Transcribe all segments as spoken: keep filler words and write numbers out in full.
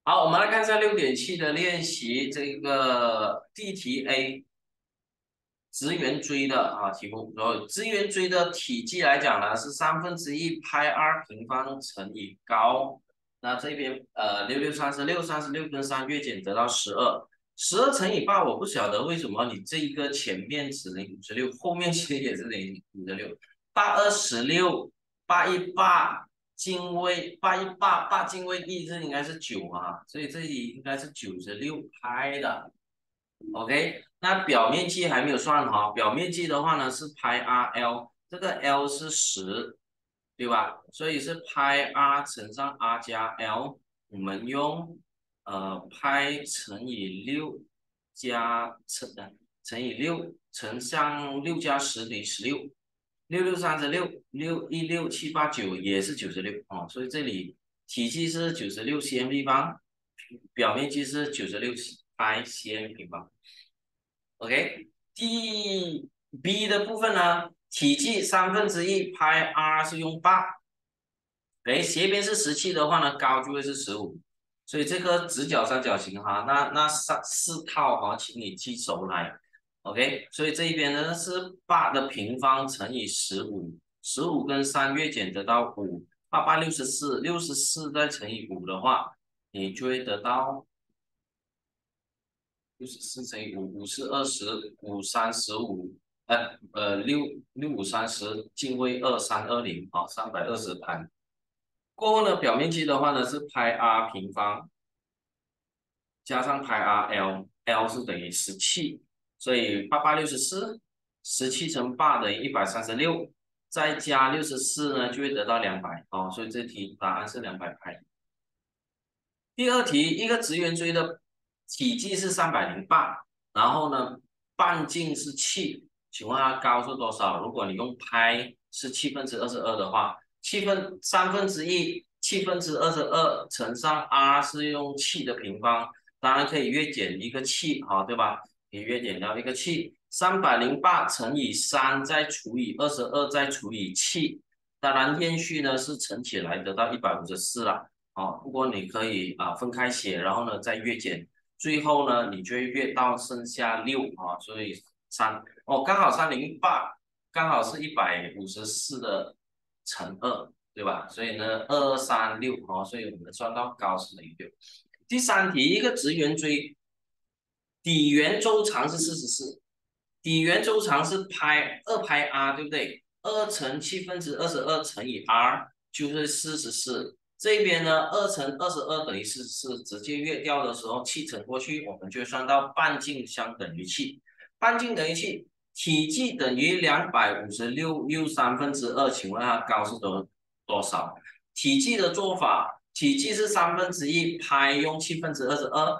好，我们来看一下六点七的练习，这个第一题 A 直圆锥的啊题目，然后直圆锥的体积来讲呢是三分之一派 r 平方乘以高，那这边呃六六三十六，三十六跟三月减得到十二，十二乘以八，我不晓得为什么你这一个前面只能五十六，后面其实也是等于五十六，八二十六，八一八。进位八一八八进位一，这应该是九啊，所以这里应该是九十六拍的。OK，那表面积还没有算好，表面积的话呢是拍 R L，这个 L 是十，对吧？所以是拍 R 乘上 R 加 L，我们用呃拍乘以六加乘乘以六乘上六加十等于十六，六六三十六，六一六七八九也是九十六哦，所以这里体积是九十六 cm 方，表面积是九十六拍 cm 平方。OK，第 B 的部分呢，体积三分之一拍 R 是用八，哎，斜边是十七的话呢，高就会是十五，所以这个直角三角形哈，那那三四套哈，请你记熟来。OK，所以这一边呢是八的平方乘以十五，十五跟三月减得到五，八八六十四，六十四再乘以五的话，你就会得到六十四乘以五，五是二十，五三十五，呃呃六六五三十，进位二三二零啊，三百二十盘。过后呢，表面积的话呢是派 r 平方加上派 r，l，l 是等于十七，所以八八六十四，十七乘八等于一百三十六，再加六十四呢就会得到两百哦，所以这题答案是两百派。第二题，一个直圆锥的体积是三百零八，然后呢，半径是七，请问它高是多少？如果你用拍是七分之二十二的话，七分三分之一，七分之二十二乘上 r 是用七的平方，当然可以约减一个七，好，对吧？可以约减掉一个七，三百零八乘以三再除以二十二再除以七，当然延续呢是乘起来得到一百五十四啦。好，不过你可以啊分开写，然后呢再约减，最后呢你就会约到剩下六啊，所以三哦刚好三零八刚好是一百五十四的乘二，对吧？所以呢二三六哦，所以我们算到高是等于六。第三题，一个直圆锥底圆周长是四十四，底圆周长是拍二拍 r， 对不对？二乘七分之二十二乘以 r 就是四十四。这边呢，二乘二十二等于四十四，直接约掉的时候，七乘过去，我们就算到半径相等于七，半径等于七，体积等于两百五十六又三分之二，请问它高是多多少？体积的做法，体积是三分之一，派用七分之二十二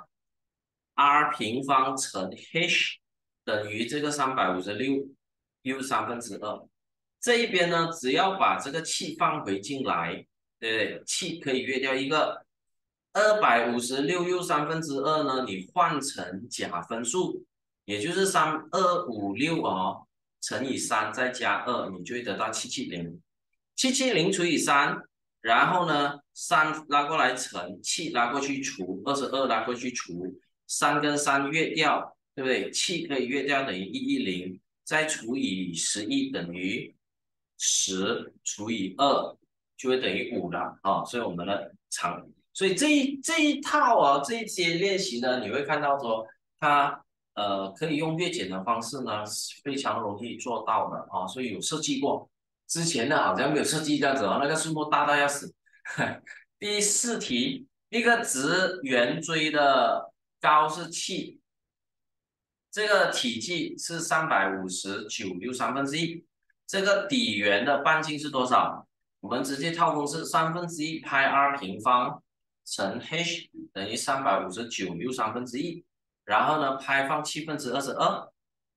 ，r 平方乘 h 等于这个三百五十六又三分之二。这一边呢，只要把这个气放回进来，对不对？气可以约掉一个二百五十六又三分之二呢，你换成假分数，也就是三二五六哦，乘以三再加二，你就会得到七七零。七七零除以三，然后呢，三拉过来乘，七拉过去除，二十二拉过去除，三跟三约掉，对不对？七可以约掉等于一一零，再除以十一等于十除以二就会等于五了啊、哦，所以我们的长，所以这一这一套啊，这一些练习呢，你会看到说它呃可以用月减的方式呢，非常容易做到的啊、哦，所以有设计过。之前的好像没有设计这样子哦，那个数目大到要死。第四题，一个直圆锥的高是七，这个体积是三百五十九六三分之一，这个底圆的半径是多少？我们直接套公式，三分之一派 r 平方乘 h 等于三百五十九六三分之一，然后呢派放七分之二十二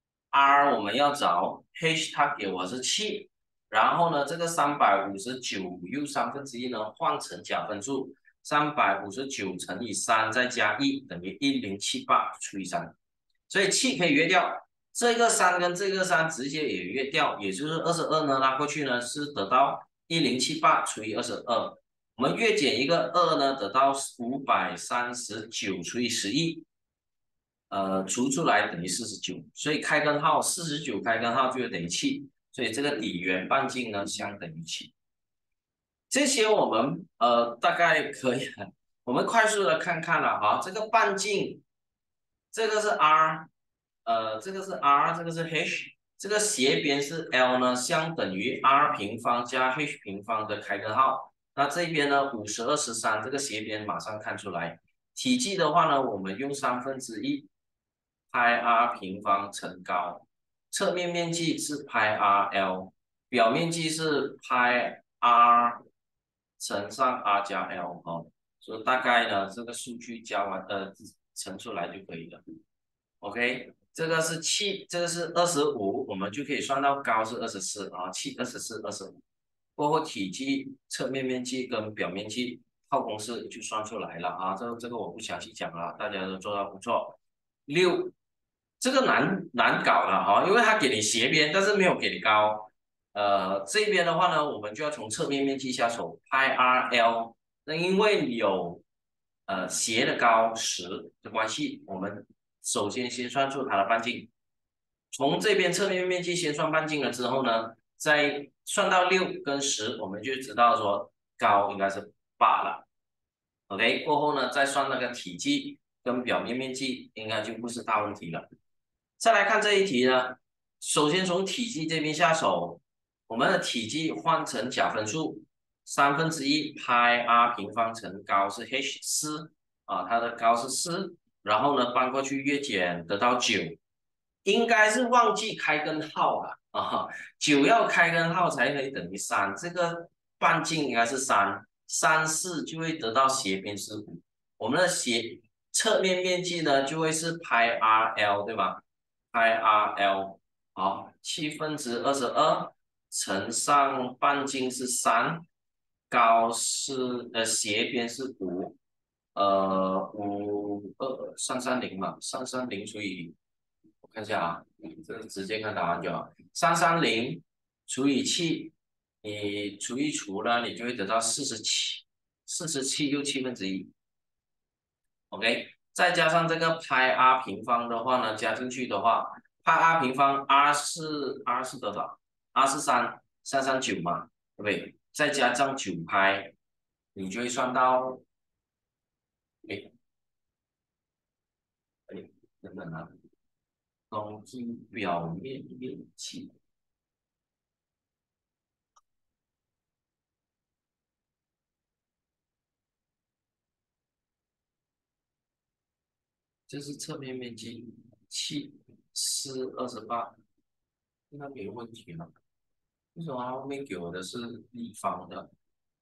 ，r 我们要找 h 它给我是七。然后呢，这个三百五十九又三分之一呢换成假分数，三百五十九乘以三再加一等于一零七八除以三，所以七可以约掉，这个三跟这个三直接也约掉，也就是二十二呢拉过去呢是得到一零七八除以二十二， 我们月减一个二呢，得到五百三十九除以十一，呃，除出来等于四十九，所以开根号四十九开根号就等于七，所以这个底圆半径呢相等于七。这些我们呃大概可以，我们快速的看看了啊，这个半径，这个是 r， 呃，这个是 r， 这个是 h， 这个斜边是 l 呢，相等于 r 平方加 h 平方的开根号。那这边呢，五十二十三，这个斜边马上看出来。体积的话呢，我们用三分之一派 r 平方乘高，侧面面积是派 rl， 表面积是派 r 乘上 r 加 l 哦，所以大概呢这个数据加完呃乘出来就可以了。OK， 这个是七，这个是二十五，我们就可以算到高是二十四啊，七二十四二十五。过后体积、侧面面积跟表面积套公式就算出来了啊，这个这个我不详细讲了，大家都做到不错。六，这个难难搞了哈，因为它给你斜边，但是没有给你高。呃，这边的话呢，我们就要从侧面面积下手，派 R L。那因为有呃斜的高十的关系，我们首先先算出它的半径。从这边侧面面积先算半径了之后呢，再算到六跟十，我们就知道说高应该是八了。OK， 过后呢再算那个体积跟表面面积，应该就不是大问题了。再来看这一题呢，首先从体积这边下手，我们的体积换成假分数，三分之一派 r 平方乘高是 h 四啊，它的高是四，然后呢搬过去月减得到九，应该是忘记开根号了啊，九要开根号才可以等于三，这个半径应该是三，三四就会得到斜边是五，我们的斜侧面面积呢就会是派 r l 对吧？派 r l 好，七分之二十二乘上半径是三，高是呃斜边是五，呃五二三三零嘛，三三零除以我看一下啊，这个直接看答案就好，三三零除以七，你除一除呢，你就会得到四十七，四十七又七分之一。OK，再加上这个派 r 平方的话呢，加进去的话，派 r 平方 r 是 r 是多少？r 是三，三三九嘛，对不对？再加上九派，你就会算到，诶诶，等等啊，公斤表面面积，这是侧面面积，七四二十八，应该没有问题了。为什么它后面给我的是立方的？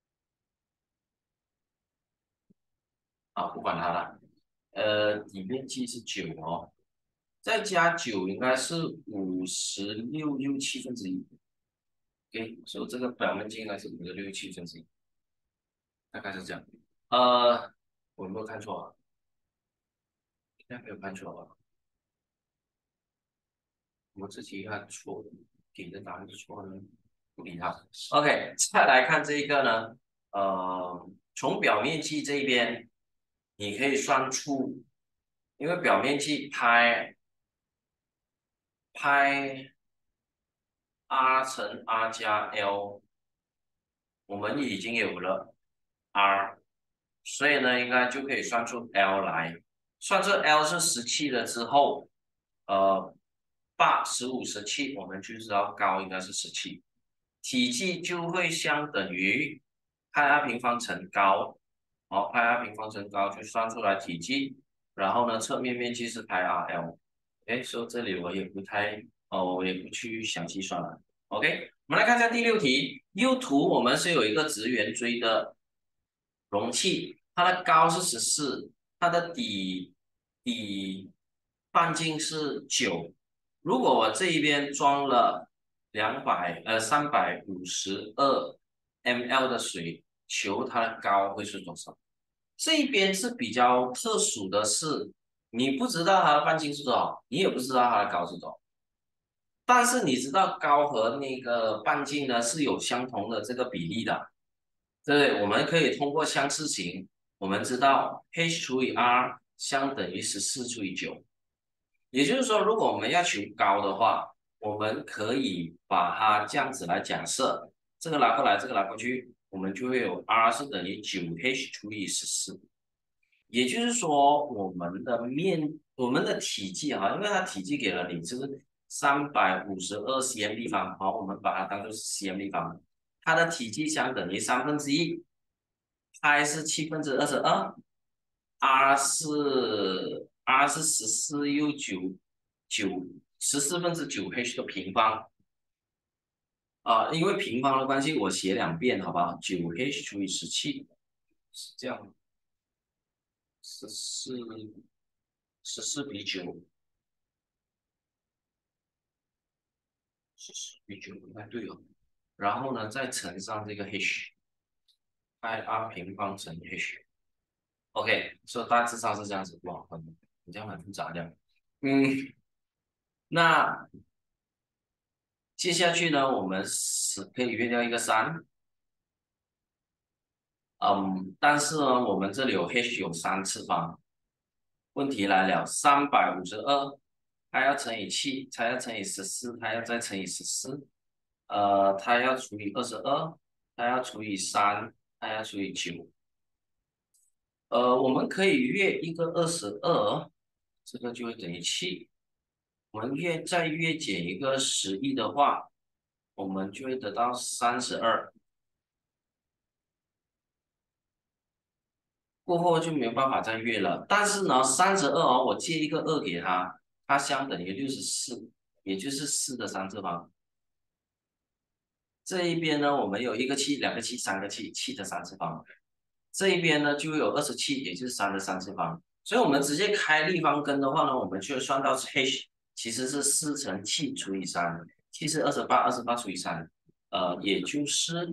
啊，不管它了。呃，底面积是九哦。再加九应该是五十六六七分之一，OK，所以这个表面积应该是五十六七分之一，大概是这样。呃，我有没有看错啊？应该没有看错吧？我自己看错的，给的答案是错的，不理它。OK，再来看这一个呢，呃，从表面积这边，你可以算出，因为表面积拍拍 r 乘 r 加 l。我们已经有了 r，所以呢，应该就可以算出 l 来。算出 l 是十七了之后，呃，八、十五、十七，我们就知道高应该是十七，体积就会相等于派 r 平方乘高，好，派 r 平方乘高就算出来体积，然后呢，侧面面积是派 r l。哎，所以这里我也不太，哦，我也不去详细算了。OK，我们来看一下第六题。右图我们是有一个直圆锥的容器，它的高是十四，它的底底半径是九。如果我这一边装了两百呃三百五十二 ml 的水，求它的高会是多少？这一边是比较特殊的是，你不知道它的半径是多少，你也不知道它的高是多少。但是你知道高和那个半径呢是有相同的这个比例的， 对，我们可以通过相似型，我们知道 h 除以 r 相等于十四除以九，也就是说，如果我们要求高的话，我们可以把它这样子来假设，这个拿过来，这个拿过去，我们就会有 r 是等于九 h 除以十四。也就是说，我们的面，我们的体积哈，因为它体积给了你就是三百五十二 cm 立方，好，我们把它当做是 cm 立方，它的体积相等于三分之一，派是七分之二十二，r 是 r 是十四又九九十四分之九 h 的平方啊、呃因为平方的关系，我写两遍，好吧？九 h 除以十七是这样，十四十四比九。十四比九不太对哦。然后呢，再乘上这个 h，i r 平方乘 h。OK，所以大致上是这样子。哇，很很像很复杂这样。嗯，那接下去呢，我们是可以约掉一个三。嗯，但是呢，我们这里有 h 有三次方。问题来了，三百五十二，它要乘以七，它要乘以十四，它要再乘以十四，呃，它要除以二十二，它要除以三，它要除以九。呃，我们可以约一个二十二，这个就会等于七。我们约再约减一个十一的话，我们就会得到三十二。过后就没有办法再约了。但是呢，三十二哦，我借一个二给他，它相等于六十四，也就是四的三次方。这一边呢，我们有一个七、两个七、三个七，七的三次方。这一边呢，就有二十七，也就是三的三次方。所以我们直接开立方根的话呢，我们就会算到 h 其实是四乘七除以三，七是二十八，二十八除以三，呃，也就是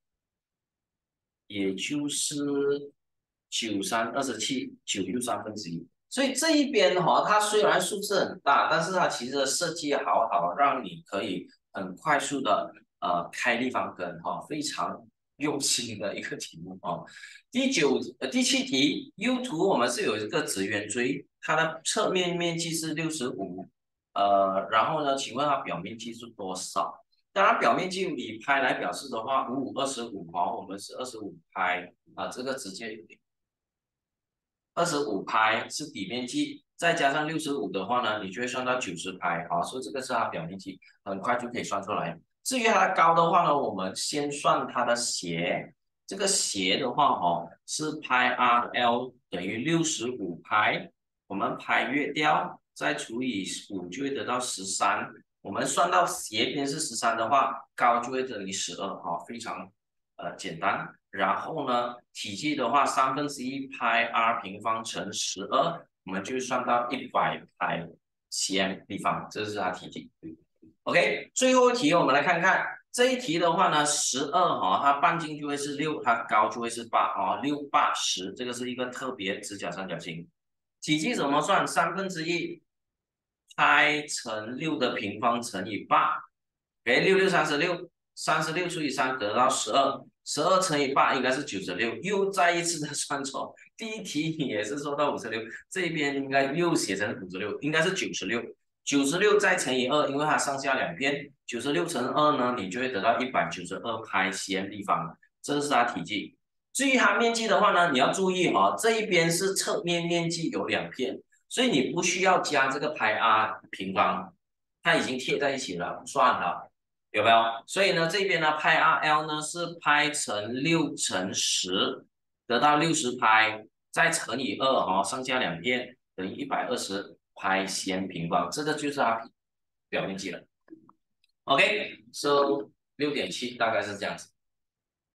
也就是九三二十七，九又三分之一。所以这一边哈、哦，它虽然数字很大，但是它其实设计好好，让你可以很快速的呃开立方根哈、哦，非常用心的一个题目哦。第九呃第七题，U 图我们是有一个直圆锥，它的侧面面积是六十五，呃，然后呢，请问它表面积是多少？当然，表面积以拍来表示的话，五五二十五哈，我们是二十五拍啊，这个直接二十五拍是底面积，再加上六十五的话呢，你就会算到九十拍啊，所以这个是它表面积，很快就可以算出来。至于它的高的话呢，我们先算它的斜，这个斜的话哦，是拍 R L 等于六十五拍，我们拍约掉，再除以五就会得到十三。我们算到斜边是十三的话，高就会等于十二哈，非常呃简单。然后呢，体积的话，三分之一派 r 平方乘十二，我们就算到一百派 cm 立方，这是它体积。OK，最后一题我们来看看这一题的话呢，十二哈，它半径就会是六，它高就会是八啊，六八十，这个是一个特别直角三角形。体积怎么算？三分之一派乘六的平方乘以八，给六六三十六，三十六除以三得到十二。十二乘以八应该是九十六，又再一次的算错。第一题也是说到五十六，这边应该又写成五十六，应该是九十六。九十六再乘以二，因为它上下两边，九十六乘二呢，你就会得到一百九十二拍 cm 立方，这是它体积。至于它面积的话呢，你要注意哈、哦，这一边是侧面面积有两片，所以你不需要加这个拍 r 平方，它已经贴在一起了，不算了。有没有？所以呢，这边呢，派 R L 呢是派乘六乘十，得到六十拍，再乘以二哈、哦，上下两片等于一百二十拍 cm 平方，这个就是它表面积了。OK，so 六点七大概是这样子。